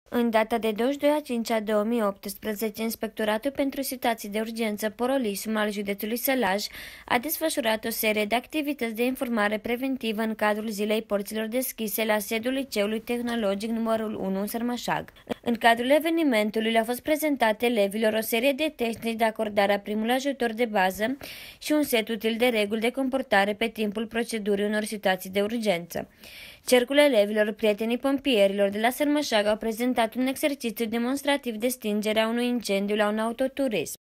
În data de 22/5/2018, Inspectoratul pentru Situații de Urgență Porolisum al județului Sălaj a desfășurat o serie de activități de informare preventivă în cadrul Zilei Porților Deschise la sediul Liceului Tehnologic numărul 1 în Sărmașag. În cadrul evenimentului le-au fost prezentate elevilor o serie de tehnici de acordare a primului ajutor de bază și un set util de reguli de comportare pe timpul procedurii unor situații de urgență. Cercul elevilor Prietenii Pompierilor de la Sărmașag au prezentat un exercițiu demonstrativ de stingere a unui incendiu la un autoturism.